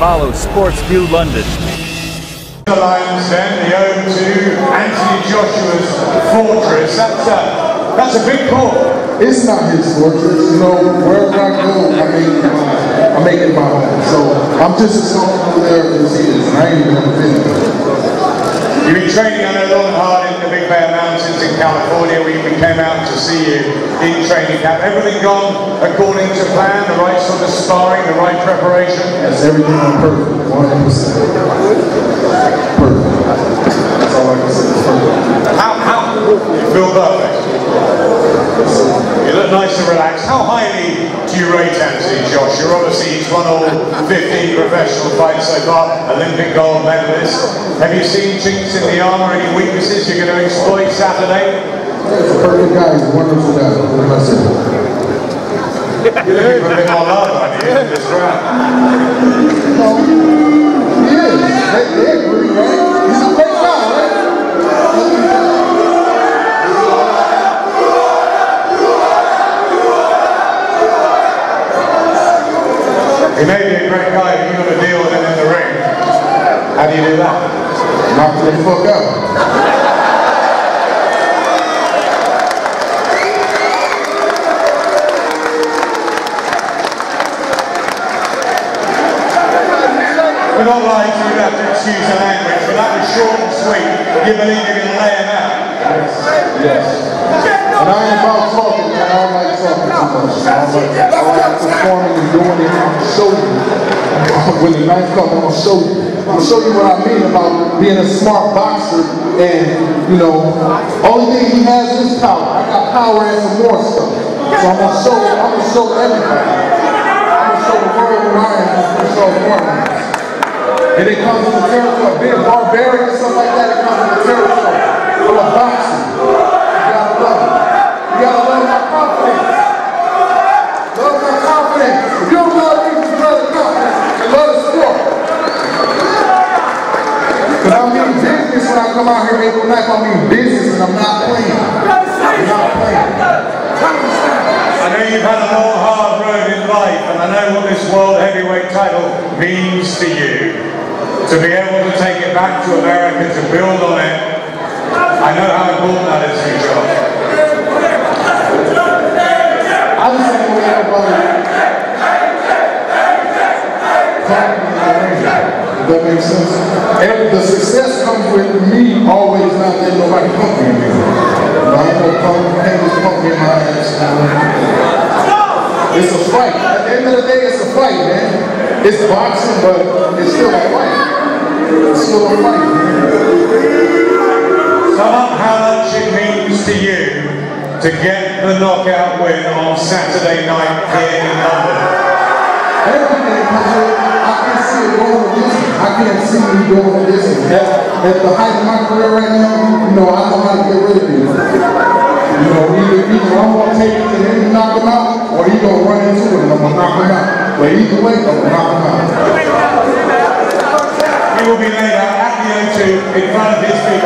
Follow SportsView London. The Lions then, the ode to Anthony Joshua's fortress. That's a big call. It's not his fortress, you know. Wherever I go, I make it my home. So I'm just as comfortable there as he is, and I ain't even offended. You've been training, I know, long and hard in the Big Bear Mountains in California. We came out to see you in training camp. Everything gone according to plan? The right sort of sparring, the right preparation? Yes, everything went perfect, 100%. Perfect. That's all I can say. It's perfect. How? You feel perfect? You look nice and relaxed. How highly do you rate Anthony Joshua? Obviously, he's won all 15 professional fights so far, Olympic gold medalist. Have you seen chinks in the armour, any weaknesses you're going to exploit Saturday? He's a perfect guy. He's a wonderful guy. What can I say? You're looking for a bit more love, aren't you, in this round? No, he is. They agree, right? He's a great guy, right? He may be a great guy, but you've got to deal with him in the ring. How do you do that? Knock the fuck out. We're not lying to you, have to excuse the language, but that was short and sweet. You believe you're going to lay him out? Yes. And I ain't about talking, man. I don't like talking too much. I like performing and doing it. I'm going to show you. When the night comes, I'm going to show you. I'm going to show you what I mean about being a smart boxer. And, you know, only thing he has is power. I got power and some more stuff. So I'm going to show you. I'm going to show everybody. I'm going to show the world who I am. I'm going to show the world. And it comes with the territory. Being barbaric and stuff like that, it comes with the territory. I'm a boxer. You gotta love it. You gotta love my confidence. Love my confidence. If you don't love me, you love the confidence. And love the sport. Because I mean business when I come out here April 9th. I mean business and I'm not playing. I'm not playing. I know you've had a long, hard road in life, and I know what this world heavyweight title means to you. To be able to take it back to America, to build on it, I know how important that is to you, Josh. I just think we have if that makes sense. And the success comes with me always not letting nobody pump me. I ain't no pump, can't just pump me in my ass. It's a fight. At the end of the day, it's a fight, man. It's boxing, but it's still a fight. It's still a fight. Sum up how much it means to you to get the knockout win on Saturday night here in London. Everything, I can see it going against me. I can't see me going against me. At the height of my career right now, you know, I know how to get rid of you. You know, either I'm going to take it to him and knock him out, or he's going to run into it and I'm going to knock him out. But either way, I'm going to knock him out. He will be laid out at the O2 in front of his people.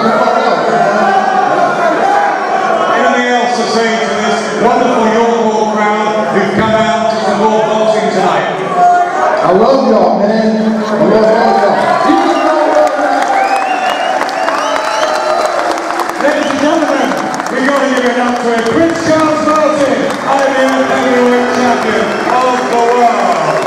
Anything else to say to this wonderful York crowd who've come out to support boxing tonight? I love y'all, man. I love all y'all. Ladies and gentlemen, we're going to give it up to Prince Charles Martin, IBF heavyweight champion of the world.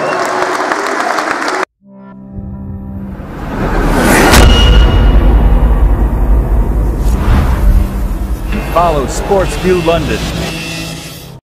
Follow SportsView London.